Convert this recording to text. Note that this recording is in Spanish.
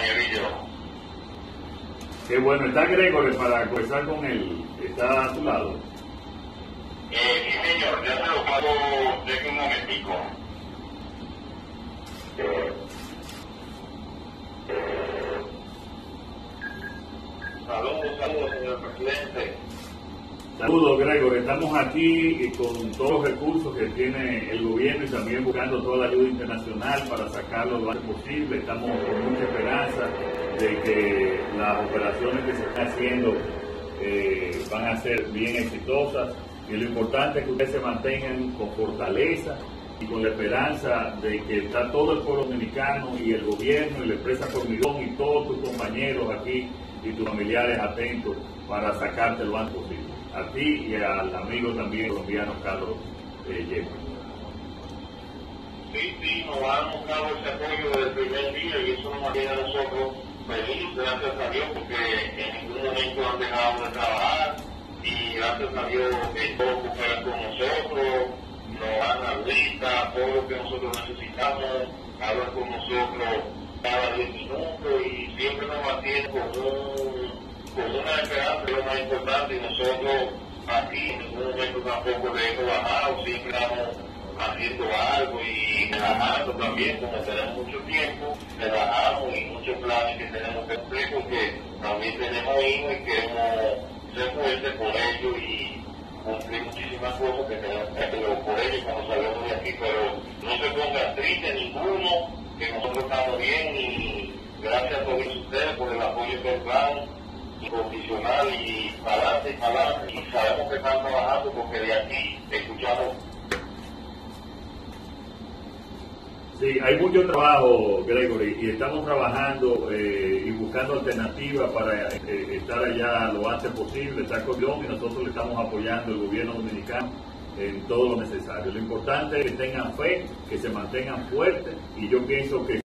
compañerillo. Qué bueno, está Gregory para conversar con él, está a tu lado. Sí, señor, ya se lo pago de un momentico. Saludos, señor presidente. Saludos, Gregory. Estamos aquí con todos los recursos que tiene el gobierno y también buscando toda la ayuda internacional para sacarlo lo antes posible. Estamos con mucha esperanza de que las operaciones que se están haciendo van a ser bien exitosas. Y lo importante es que ustedes se mantengan con fortaleza y con la esperanza de que está todo el pueblo dominicano y el gobierno y la empresa Formigón y todos tus compañeros aquí y tus familiares atentos para sacarte lo antes posible. A ti y al amigo también colombiano Carlos Jeffrey. Sí, nos han dado ese apoyo desde el primer día y eso nos mantiene a nosotros felices, gracias a Dios, porque en ningún momento han dejado de trabajar y gracias a Dios todos cooperan con nosotros, nos dan la lista, todo lo que nosotros necesitamos, hablan con nosotros cada 10 minutos y siempre nos mantienen con una esperanza, que es lo más importante, y nosotros aquí en ningún momento tampoco le hemos bajado, siempre estamos haciendo algo y relajando también, como tenemos mucho tiempo, relajamos y muchos planes que tenemos que cumplir, porque también tenemos hijos y queremos ser fuertes por ellos y cumplir muchísimas cosas que tenemos que hacer por ellos cuando salgamos de aquí, pero no se ponga triste ninguno, que nosotros estamos bien y gracias a todos ustedes por el apoyo que nos dan incondicional y para adelante, y sabemos que están trabajando porque de aquí escuchamos. Sí, hay mucho trabajo, Gregory, y estamos trabajando y buscando alternativas para estar allá lo antes posible. Está Colón y nosotros le estamos apoyando al gobierno dominicano en todo lo necesario. Lo importante es que tengan fe, que se mantengan fuertes, y yo pienso que